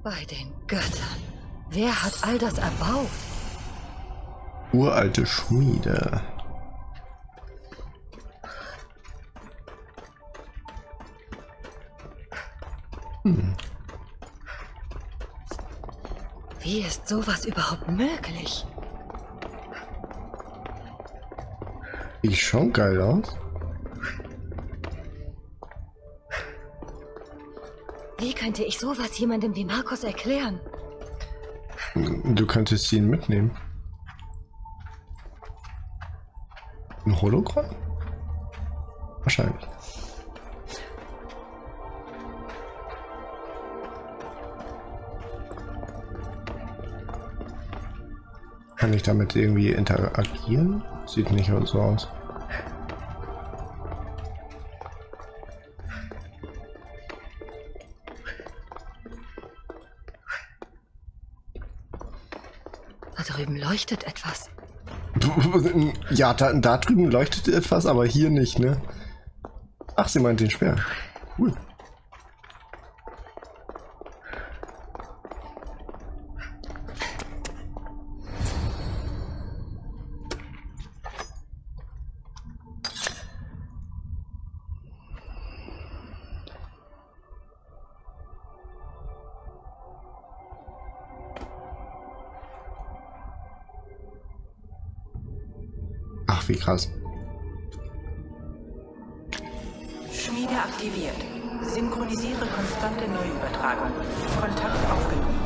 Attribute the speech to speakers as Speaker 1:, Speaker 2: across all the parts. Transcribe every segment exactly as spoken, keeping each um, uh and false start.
Speaker 1: Bei den Göttern. Wer hat all das erbaut?
Speaker 2: Uralte Schmiede. Hm.
Speaker 1: Wie ist sowas überhaupt möglich?
Speaker 2: Sieht schon geil aus.
Speaker 1: Wie könnte ich sowas jemandem wie Markus erklären?
Speaker 2: Du könntest ihn mitnehmen. Ein Hologramm? Wahrscheinlich. Kann ich damit irgendwie interagieren? Sieht nicht so aus.
Speaker 1: Da drüben leuchtet etwas.
Speaker 2: Ja, da, da drüben leuchtet etwas, aber hier nicht, ne? Ach, sie meint den Speer. Cool. Ach, wie krass.
Speaker 3: Schmiede aktiviert. Synchronisiere konstante Neuübertragung. Kontakt aufgenommen.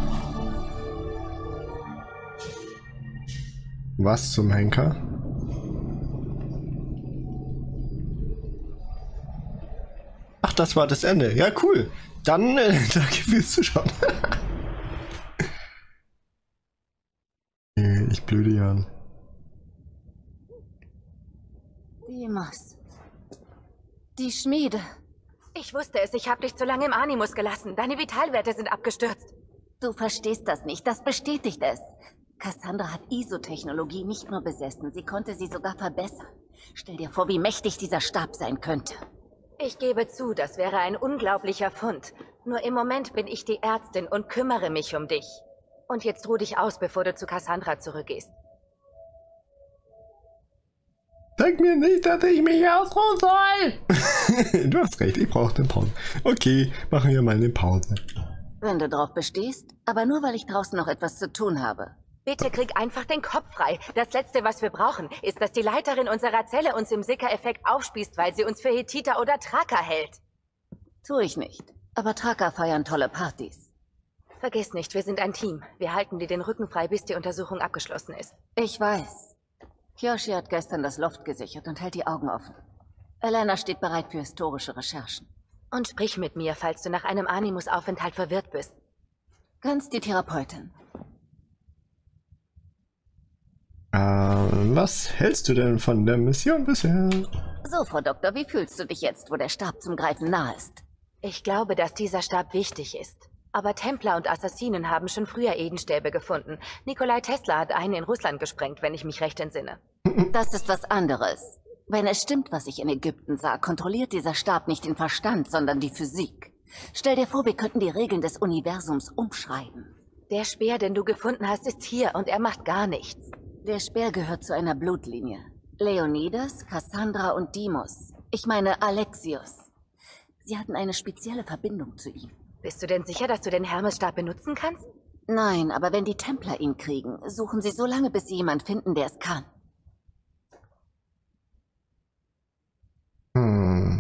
Speaker 2: Was zum Henker? Ach, das war das Ende. Ja, cool. Dann äh, danke fürs Zuschauen. Ich blöde Jan.
Speaker 4: Deimos. Die Schmiede.
Speaker 5: Ich wusste es, ich habe dich zu lange im Animus gelassen. Deine Vitalwerte sind abgestürzt.
Speaker 4: Du verstehst das nicht, das bestätigt es. Cassandra hat Isotechnologie nicht nur besessen, sie konnte sie sogar verbessern. Stell dir vor, wie mächtig dieser Stab sein könnte.
Speaker 5: Ich gebe zu, das wäre ein unglaublicher Fund. Nur im Moment bin ich die Ärztin und kümmere mich um dich. Und jetzt ruh dich aus, bevor du zu Cassandra zurückgehst.
Speaker 2: Sag mir nicht, dass ich mich ausruhen soll! Du hast recht, ich brauche eine Pause. Okay, machen wir mal eine Pause.
Speaker 4: Wenn du drauf bestehst, aber nur weil ich draußen noch etwas zu tun habe.
Speaker 5: Bitte krieg einfach den Kopf frei. Das Letzte, was wir brauchen, ist, dass die Leiterin unserer Zelle uns im Sicker-Effekt aufspießt, weil sie uns für Hethiter oder Traker hält.
Speaker 4: Tu ich nicht. Aber Traker feiern tolle Partys.
Speaker 5: Vergiss nicht, wir sind ein Team. Wir halten dir den Rücken frei, bis die Untersuchung abgeschlossen ist.
Speaker 4: Ich weiß. Kyoshi hat gestern das Loft gesichert und hält die Augen offen. Elena steht bereit für historische Recherchen.
Speaker 5: Und sprich mit mir, falls du nach einem Animus-Aufenthalt verwirrt bist.
Speaker 4: Ganz die Therapeutin.
Speaker 2: Äh, was hältst du denn von der Mission bisher?
Speaker 4: So, Frau Doktor, wie fühlst du dich jetzt, wo der Stab zum Greifen nah ist?
Speaker 5: Ich glaube, dass dieser Stab wichtig ist. Aber Templer und Assassinen haben schon früher Edenstäbe gefunden. Nikolai Tesla hat einen in Russland gesprengt, wenn ich mich recht entsinne.
Speaker 4: Das ist was anderes. Wenn es stimmt, was ich in Ägypten sah, kontrolliert dieser Stab nicht den Verstand, sondern die Physik. Stell dir vor, wir könnten die Regeln des Universums umschreiben.
Speaker 5: Der Speer, den du gefunden hast, ist hier und er macht gar nichts.
Speaker 4: Der Speer gehört zu einer Blutlinie. Leonidas, Cassandra und Deimos. Ich meine Alexios. Sie hatten eine spezielle Verbindung zu ihm.
Speaker 5: Bist du denn sicher, dass du den Hermesstab benutzen kannst?
Speaker 4: Nein, aber wenn die Templer ihn kriegen, suchen sie so lange, bis sie jemand finden, der es kann.
Speaker 2: Hm.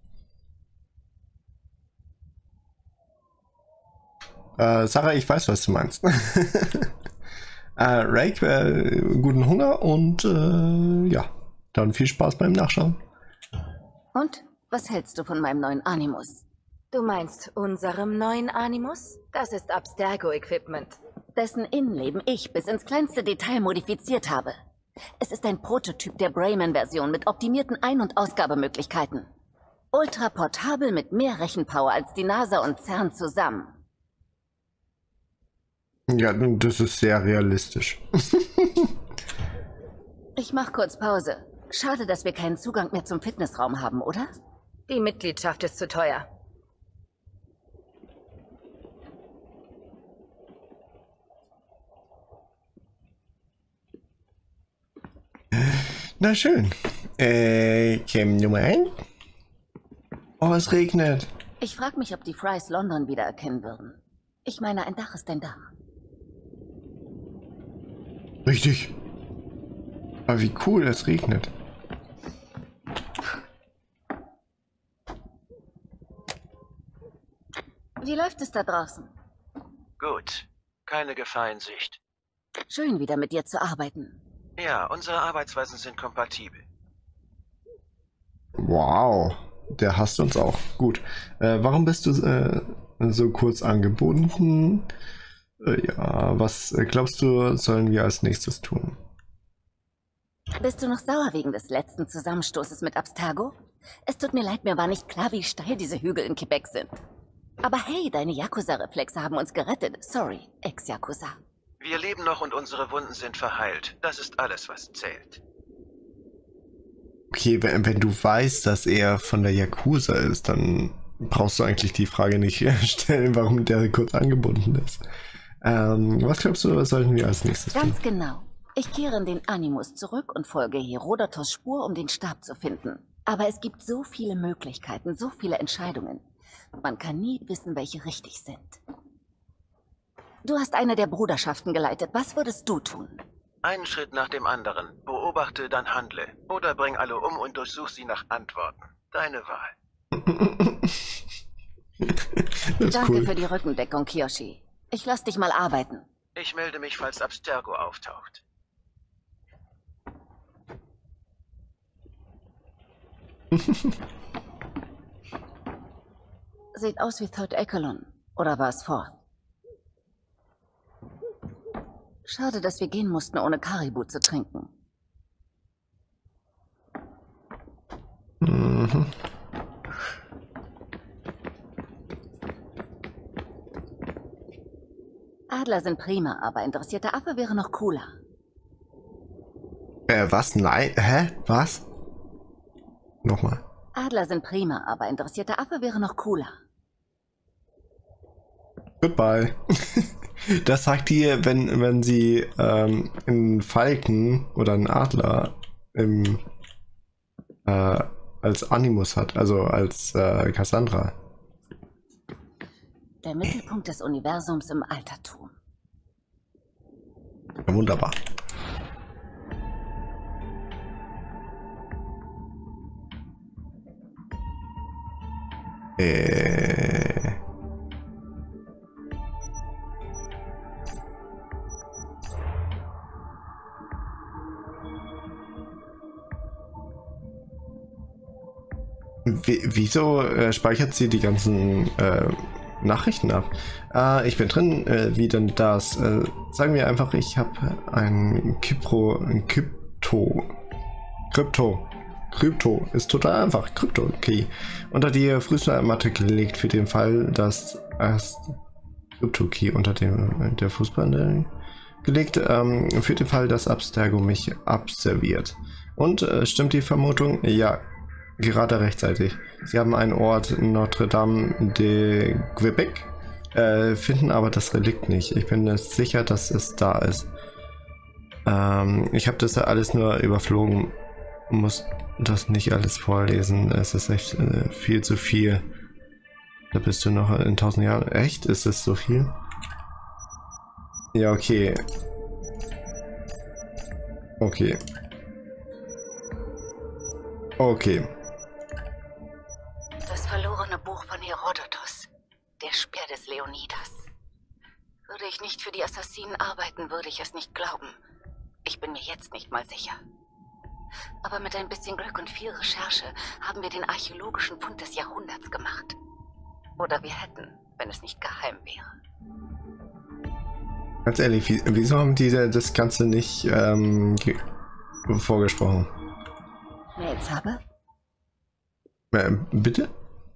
Speaker 2: Äh, Sarah, ich weiß, was du meinst. äh, Rake, äh, guten Hunger und äh, ja, dann viel Spaß beim Nachschauen.
Speaker 4: Und? Was hältst du von meinem neuen Animus?
Speaker 5: Du meinst unserem neuen Animus? Das ist Abstergo-Equipment.
Speaker 4: Dessen Innenleben ich bis ins kleinste Detail modifiziert habe. Es ist ein Prototyp der Brayman-Version mit optimierten Ein- und Ausgabemöglichkeiten. Ultra portabel mit mehr Rechenpower als die NASA und CERN zusammen.
Speaker 2: Ja, das ist sehr realistisch.
Speaker 4: Ich mach kurz Pause. Schade, dass wir keinen Zugang mehr zum Fitnessraum haben, oder?
Speaker 5: Die Mitgliedschaft ist zu teuer.
Speaker 2: Na schön. Äh, Cam Nummer eins. Oh, es regnet.
Speaker 4: Ich frage mich, ob die Frys London wiedererkennen würden. Ich meine, ein Dach ist ein Dach.
Speaker 2: Richtig. Aber wie cool, es regnet.
Speaker 4: Wie läuft es da draußen?
Speaker 6: Gut. Keine Gefahr in Sicht.
Speaker 4: Schön, wieder mit dir zu arbeiten.
Speaker 6: Ja, unsere Arbeitsweisen sind kompatibel.
Speaker 2: Wow. Der hasst uns auch. Gut. Äh, warum bist du äh, so kurz angebunden? Äh, ja, was äh, glaubst du, sollen wir als nächstes tun?
Speaker 4: Bist du noch sauer wegen des letzten Zusammenstoßes mit Abstergo? Es tut mir leid, mir war nicht klar, wie steil diese Hügel in Quebec sind. Aber hey, deine Yakuza-Reflexe haben uns gerettet. Sorry, Ex-Yakuza.
Speaker 6: Wir leben noch und unsere Wunden sind verheilt. Das ist alles, was zählt.
Speaker 2: Okay, wenn, wenn du weißt, dass er von der Yakuza ist, dann brauchst du eigentlich die Frage nicht stellen, warum der kurz angebunden ist. Ähm, was glaubst du, was sollten wir als nächstes tun?
Speaker 4: Ganz genau. Ich kehre in den Animus zurück und folge Herodotos Spur, um den Stab zu finden. Aber es gibt so viele Möglichkeiten, so viele Entscheidungen. Man kann nie wissen, welche richtig sind. Du hast eine der Bruderschaften geleitet. Was würdest du tun?
Speaker 6: Einen Schritt nach dem anderen. Beobachte, dann handle. Oder bring alle um und durchsuch sie nach Antworten. Deine Wahl.
Speaker 4: Danke
Speaker 2: cool.
Speaker 4: für die Rückendeckung, Kiyoshi. Ich lass dich mal arbeiten.
Speaker 6: Ich melde mich, falls Abstergo auftaucht.
Speaker 4: Sieht aus wie Third Echelon. Oder war es Ford? Schade, dass wir gehen mussten, ohne Karibu zu trinken.
Speaker 2: Mhm.
Speaker 4: Adler sind prima, aber interessierter Affe wäre noch cooler.
Speaker 2: Äh, was? Nein? Hä? Was? Nochmal.
Speaker 4: Adler sind prima, aber interessierter Affe wäre noch cooler.
Speaker 2: Goodbye. Das sagt die, wenn, wenn sie ähm, einen Falken oder einen Adler im, äh, als Animus hat, also als äh, Cassandra.
Speaker 4: Der Mittelpunkt des Universums im Altertum.
Speaker 2: Ja, wunderbar. Äh... Wie, wieso äh, speichert sie die ganzen äh, Nachrichten ab? Äh, ich bin drin, äh, wie denn das? Äh, sagen wir einfach, ich habe ein Kypro, ein Krypto, Krypto, Krypto ist total einfach, Krypto, okay. Unter die Fußmatte gelegt für den Fall, dass erst Krypto-Key unter dem, der Fußmatte gelegt, ähm, für den Fall, dass Abstergo mich abserviert. Und äh, stimmt die Vermutung? Ja. Gerade rechtzeitig. Sie haben einen Ort Notre Dame de Quebec, äh, finden aber das Relikt nicht. Ich bin sicher, dass es da ist. Ähm, ich habe das ja alles nur überflogen. Muss das nicht alles vorlesen. Es ist echt äh, viel zu viel. Da bist du noch in tausend Jahren. Echt? Ist das so viel? Ja, okay. Okay. Okay.
Speaker 4: Das verlorene Buch von Herodotos. Der Speer des Leonidas. Würde ich nicht für die Assassinen arbeiten, würde ich es nicht glauben. Ich bin mir jetzt nicht mal sicher. Aber mit ein bisschen Glück und viel Recherche haben wir den archäologischen Fund des Jahrhunderts gemacht. Oder wir hätten, wenn es nicht geheim wäre.
Speaker 2: Ganz ehrlich, wieso haben die das Ganze nicht ähm, vorgesprochen?
Speaker 4: Mails habe?
Speaker 2: Äh, bitte?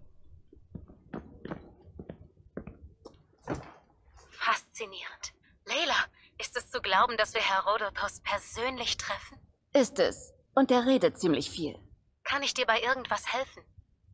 Speaker 5: Faszinierend. Layla, ist es zu glauben, dass wir Herodotos persönlich treffen?
Speaker 4: Ist es. Und er redet ziemlich viel.
Speaker 5: Kann ich dir bei irgendwas helfen?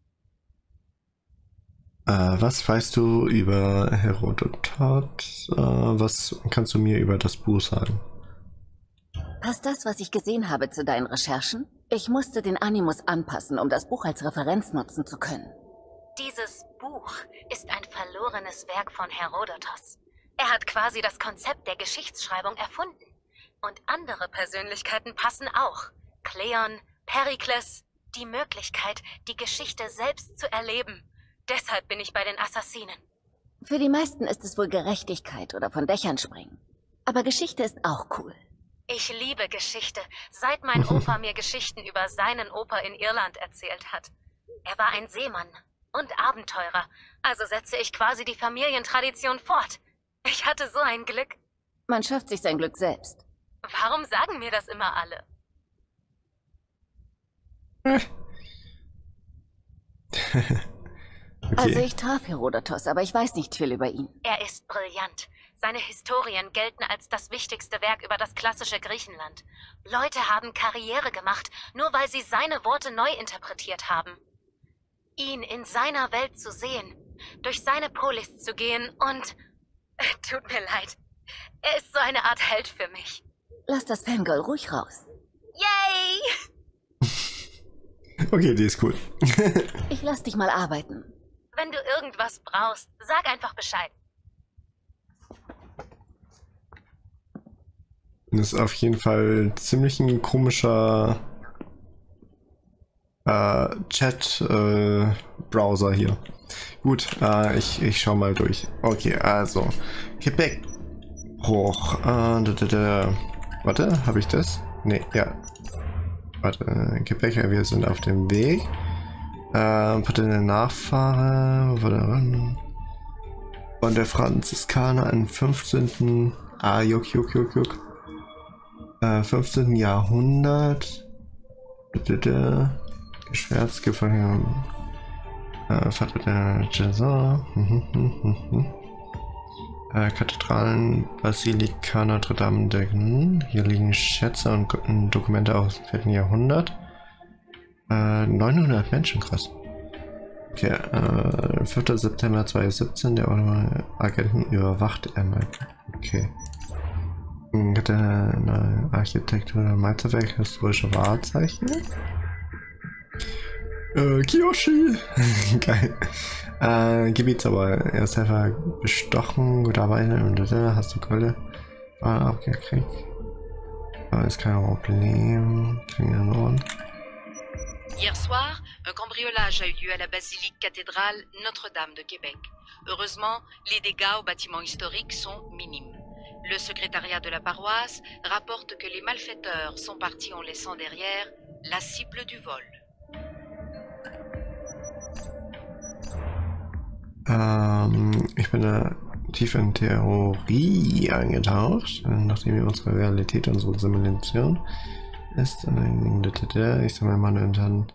Speaker 2: Äh, was weißt du über Herodot? Äh, was kannst du mir über das Buch sagen?
Speaker 4: Passt das, was ich gesehen habe, zu deinen Recherchen? Ich musste den Animus anpassen, um das Buch als Referenz nutzen zu können.
Speaker 5: Dieses Buch ist ein verlorenes Werk von Herodotos. Er hat quasi das Konzept der Geschichtsschreibung erfunden. Und andere Persönlichkeiten passen auch. Kleon, Perikles, die Möglichkeit, die Geschichte selbst zu erleben. Deshalb bin ich bei den Assassinen.
Speaker 4: Für die meisten ist es wohl Gerechtigkeit oder von Dächern springen. Aber Geschichte ist auch cool.
Speaker 5: Ich liebe Geschichte, seit mein Opa mir Geschichten über seinen Opa in Irland erzählt hat. Er war ein Seemann und Abenteurer, also setze ich quasi die Familientradition fort. Ich hatte so ein Glück.
Speaker 4: Man schafft sich sein Glück selbst.
Speaker 5: Warum sagen mir das immer alle?
Speaker 2: Okay.
Speaker 5: Also ich traf Herodotos, aber ich weiß nicht viel über ihn. Er ist brillant. Seine Historien gelten als das wichtigste Werk über das klassische Griechenland. Leute haben Karriere gemacht, nur weil sie seine Worte neu interpretiert haben. Ihn in seiner Welt zu sehen, durch seine Polis zu gehen und... Tut mir leid. Er ist so eine Art Held für mich.
Speaker 4: Lass das Fangirl ruhig raus.
Speaker 5: Yay!
Speaker 2: Okay, die ist cool.
Speaker 4: Ich lass dich mal arbeiten.
Speaker 5: Wenn du irgendwas brauchst, sag einfach Bescheid.
Speaker 2: Das ist auf jeden Fall ziemlich ein komischer äh, Chat-Browser äh, hier. Gut, äh, ich, ich schau mal durch. Okay, also Gepäck hoch. Äh, da, da, da. Warte, habe ich das? Ne, ja. Warte, äh, Gepäck, wir sind auf dem Weg. Äh, potenzielle Nachfahre. Warte, von der Franziskaner im fünfzehnten Ah, juck, juck, juck, juck. Äh, fünfzehnten Jahrhundert. Geschwärzgefangene. Äh, Vater der Jason. äh, Kathedralen, Basilika Notre Dame decken. Hier liegen Schätze und Dokumente aus dem vierten Jahrhundert. Äh, neunhundert Menschen, krass. Okay, äh, fünfter September zweitausendsiebzehn, der Agenten überwacht einmal. Okay. Hat er eine Architektur, Meisterwerk, historische Wahrzeichen? Äh, Kiyoshi! Geil. Äh, Gebietszauber. Er ist einfach bestochen, gut arbeiten und da hast du Keule. Ah, abgekriegt. Aber ist kein Problem. Kriegen wir Norden.
Speaker 7: Hier soir, un cambriolage a eu lieu à la basilique cathédrale Notre-Dame de Québec. Heureusement, les dégâts aux bâtiments historiques sont minimes. Le secrétariat de la paroisse rapporte que les malfaiteurs sont partis en laissant derrière la cible du vol.
Speaker 2: Ähm, ich bin da tief in Theorie eingetaucht, nachdem wir unsere Realität, unsere Simulation ist. Ich sammle mal und dann.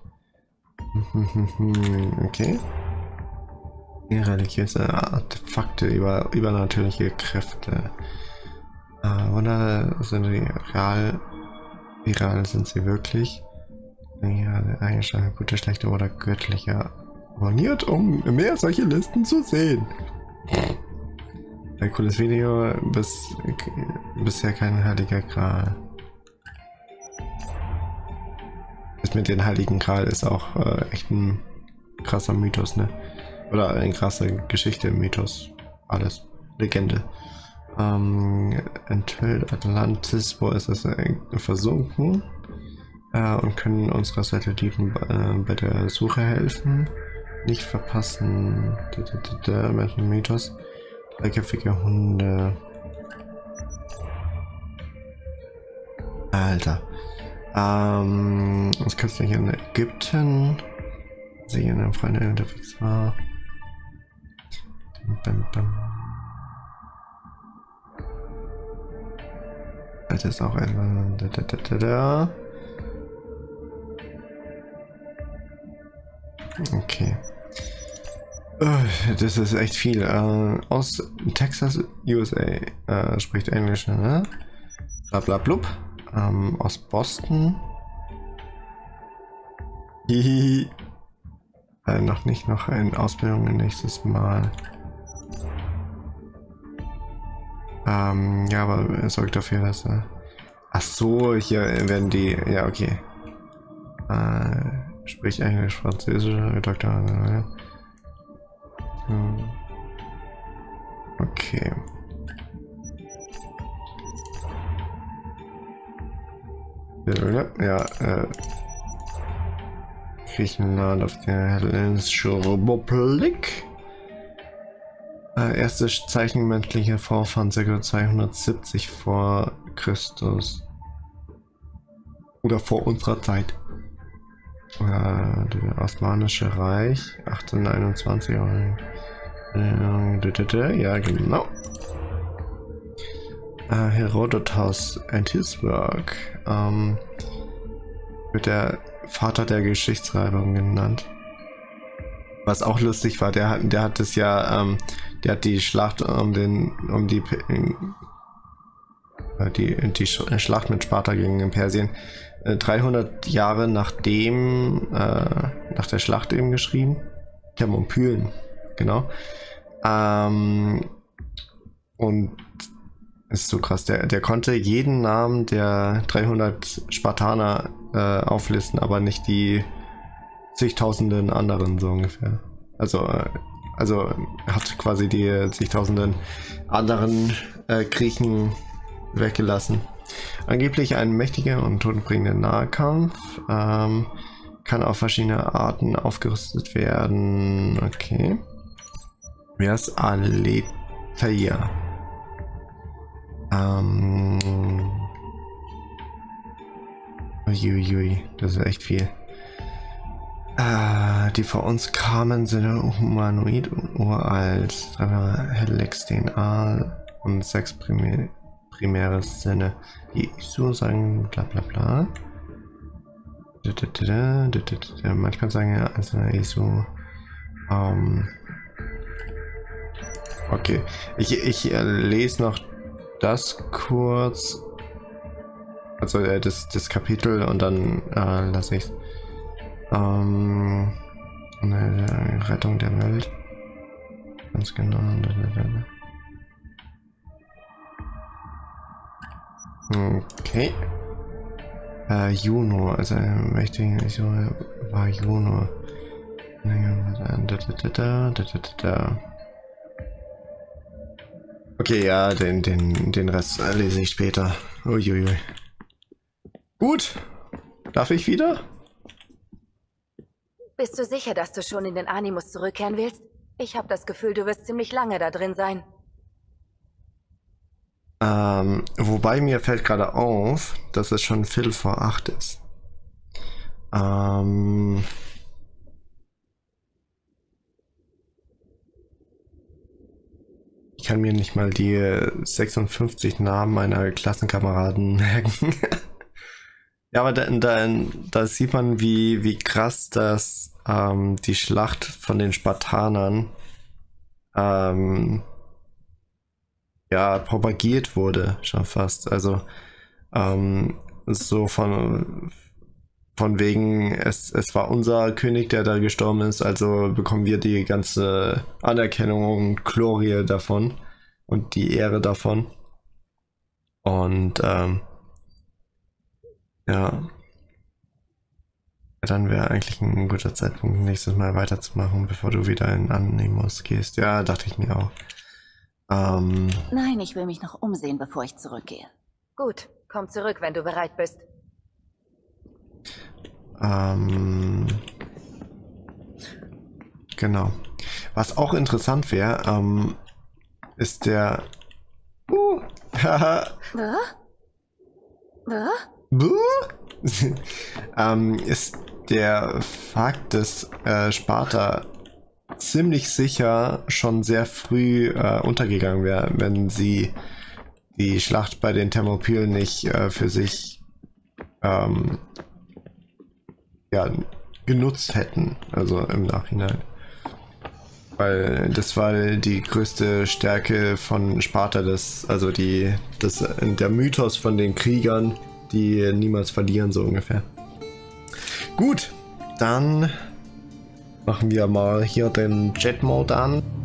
Speaker 2: Okay. Religiöse Artefakte, über übernatürliche Kräfte. Äh, Wunder sind die real. Wie real sind sie wirklich? Ja, Eigenschaften, gute, schlechte oder göttliche. Abonniert, um mehr solche Listen zu sehen. Ein cooles Video, bis, bisher kein heiliger Gral. Das mit dem heiligen Gral ist auch äh, echt ein krasser Mythos, ne? Oder eine krasse Geschichte, Mythos, alles. Legende. Ähm, enthüllt Atlantis, wo ist es äh, versunken? Äh, und können unsere Satelliten äh, bei der Suche helfen. Nicht verpassen. Mit dem Mythos. Dreiköpfige Hunde. Alter. Ähm, das kannst du hier in Ägypten sehen, wenn Freunde unterwegs war. Bam, bam. Das ist auch ein. Da, da, da, da, da. Okay. Das ist echt viel. Äh, aus Texas, U S A. Äh, spricht Englisch, ne? Blablablub. Ähm, aus Boston. Hihi. Äh, noch nicht, noch eine Ausbildung nächstes Mal. Ähm, ja, aber er sorgt dafür, dass er Ach so, hier werden die... Ja, okay. Äh, sprich Englisch, Französisch, Doktor... Hm. Okay. Ja, äh... Griechenland auf der Hellenischen Republik. Äh, erste Zeichen menschlicher Vorfahren ca. zweihundertsiebzig vor Christus. Oder vor unserer Zeit. Äh, das Osmanische Reich, achtzehnhunderteinundzwanzig. Ja, genau. Äh, Herodotus and his work. Ähm, wird der Vater der Geschichtsschreibung genannt. Was auch lustig war, der hat, der hat es ja, ähm, der hat die Schlacht um den, um die, äh, die, die Schlacht mit Sparta gegen Persien äh, dreihundert Jahre nachdem, äh, nach der Schlacht eben geschrieben. Thermopylen, genau. Ähm, und ist so krass, der, der konnte jeden Namen der dreihundert Spartaner äh, auflisten, aber nicht die zigtausenden anderen, so ungefähr. Also, äh, also hat quasi die zigtausenden anderen äh, Griechen weggelassen. Angeblich ein mächtiger und todbringender Nahkampf. Ähm, kann auf verschiedene Arten aufgerüstet werden. Okay. Wer ist Aletheia? Ähm. Uiuiui, das ist echt viel. Äh, die vor uns kamen, sind humanoid und uralt. Hellex D N A und sechs primä primäre Sinne. Die so sagen, bla bla bla. Manchmal sagen ja, also so. Ähm. Okay, ich, ich äh, lese noch das kurz, also äh, das, das Kapitel, und dann äh, lasse ich es. Ähm, eine Rettung der Welt. Ganz genau. Okay. Äh, Juno, also mächtigen war Juno. Okay, ja, den, den, den Rest lese ich später. Uiuiui. Gut. Darf ich wieder?
Speaker 1: Bist du sicher, dass du schon in den Animus zurückkehren willst? Ich habe das Gefühl, du wirst ziemlich lange da drin sein.
Speaker 2: Ähm, wobei mir fällt gerade auf, dass es schon Viertel vor acht ist. Ähm... Ich kann mir nicht mal die sechsundfünfzig Namen meiner Klassenkameraden merken. Ja, aber da, da, da sieht man, wie, wie krass das ähm, die Schlacht von den Spartanern ähm, ja, propagiert wurde, schon fast. Also ähm, so von von wegen, es, es war unser König, der da gestorben ist, also bekommen wir die ganze Anerkennung und Glorie davon und die Ehre davon. Und ähm, ja, dann wäre eigentlich ein guter Zeitpunkt, nächstes Mal weiterzumachen, bevor du wieder in Animus gehst. Ja, dachte ich mir auch. Ähm,
Speaker 4: Nein, ich will mich noch umsehen, bevor ich zurückgehe.
Speaker 1: Gut, komm zurück, wenn du bereit bist.
Speaker 2: Ähm, genau. Was auch interessant wäre, ähm, ist der... Uh, haha.
Speaker 4: äh? Äh?
Speaker 2: ähm, ist der Fakt, dass äh, Sparta ziemlich sicher schon sehr früh äh, untergegangen wäre, wenn sie die Schlacht bei den Thermopylen nicht äh, für sich ähm, ja, genutzt hätten, also im Nachhinein. Weil das war die größte Stärke von Sparta, das, also die, das, der Mythos von den Kriegern, die niemals verlieren, so ungefähr. Gut, dann machen wir mal hier den Jet-Mode an.